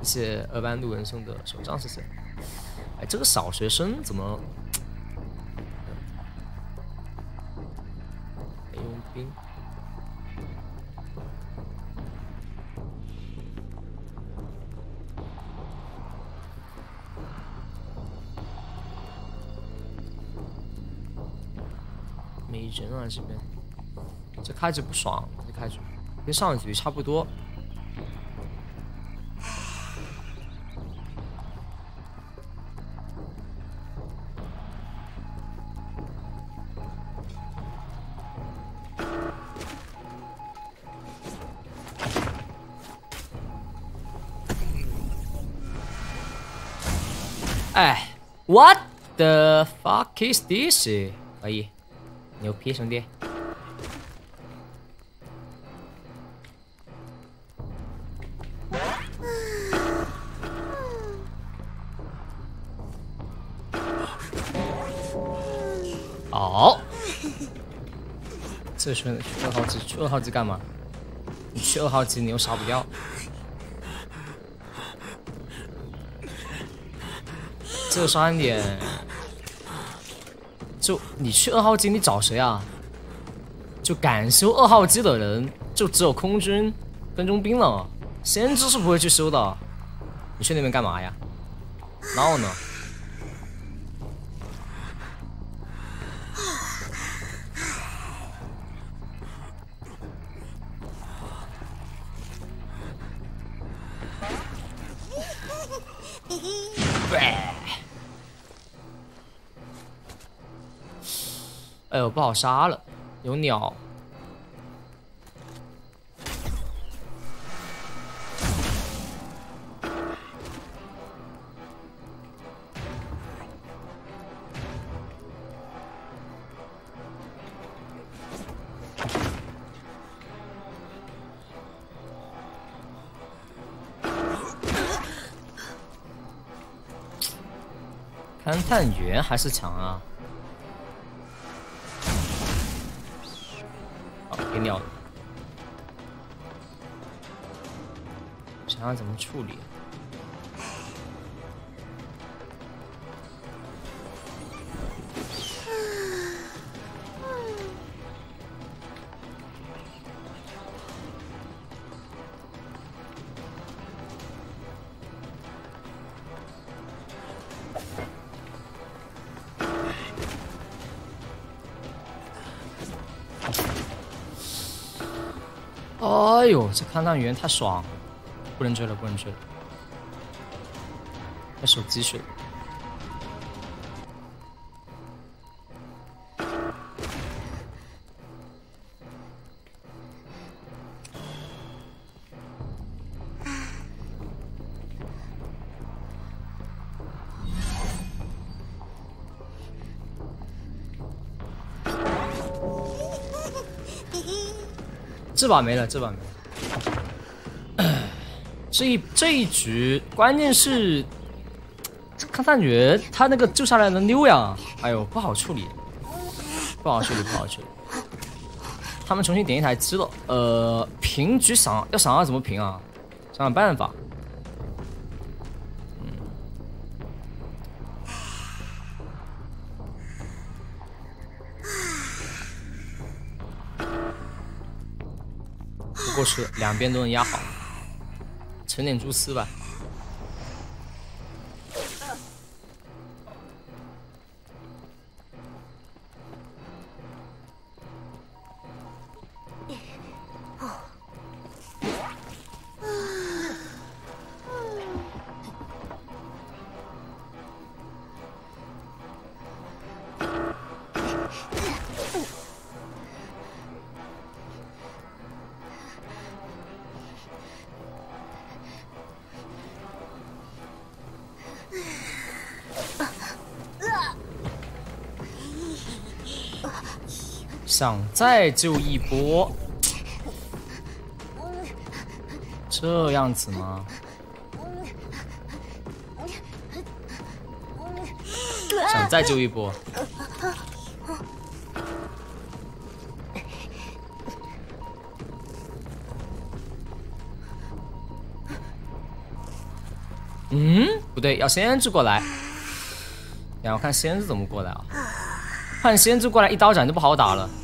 谢谢二班路人送的手杖，谢谢。哎，这个小学生怎么？没用兵。没人啊，这边。这开局不爽，这开局跟上一局差不多。哎 ，What the fuck is this？ 可以，牛批兄弟！好，这去2号机，去2号机干嘛？你去2号机，你又杀不掉。这个杀人点，就你去2号机，你找谁啊？就敢修2号机的人，就只有空军、跟踪兵了。先知是不会去修的。你去那边干嘛呀？闹呢？哎呦，不好杀了，有鸟。勘探员还是强啊。给鸟了，想想怎么处理。哎呦，这勘探员太爽了，不能追了，不能追了，要手机去了。这把没了，这把没了。这一局，关键是勘探员他那个救下来能溜呀，哎呦，不好处理，不好处理，不好处理。他们重新点一台机了，平局想要怎么平啊？想想办法。过去两边都能压好，沉点蛛丝吧。想再救一波，这样子吗？想再救一波， 嗯，不对，要先知过来。然后看先知怎么过来啊？看先知过来一刀斩就不好打了。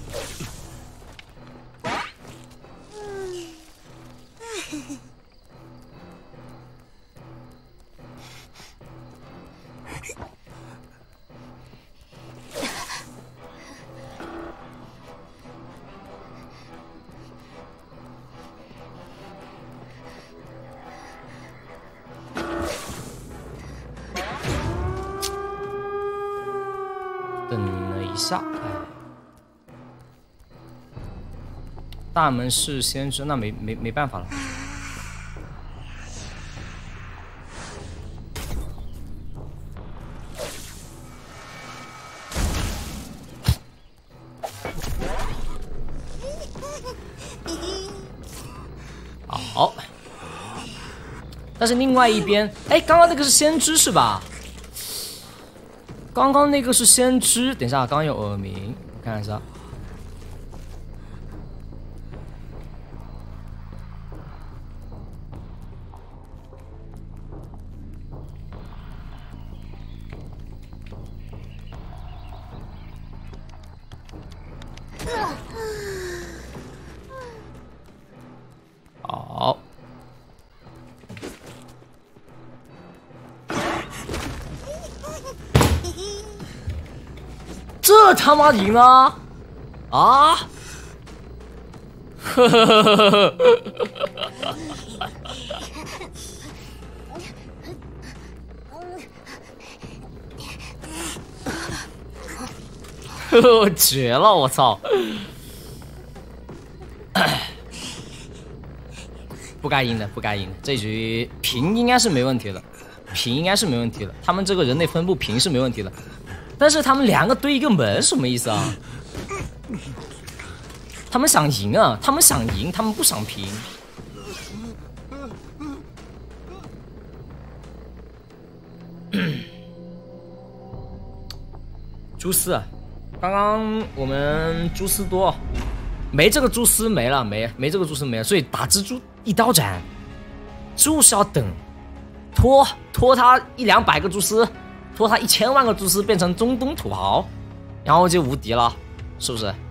等了一下，哎，大门是先知，那没办法了。好，但是另外一边，哎，刚刚那个是先知是吧？刚刚那个是先知，等一下，刚刚有耳鸣，我看一下。好。这他妈赢了啊！呵呵呵呵呵，呵，绝了！我操！不该赢的，不该赢的，这局平应该是没问题的，平应该是没问题的。他们这个人类分布平是没问题的。但是他们两个对一个门什么意思啊？他们想赢啊，他们想赢，他们不想平。蛛丝，刚刚我们蛛丝多，没这个蛛丝没了，没这个蛛丝没了，所以打蜘蛛一刀斩，就是要等，拖他100-200个蛛丝。拖他1000万个蛛丝变成中东土豪，然后就无敌了，是不是？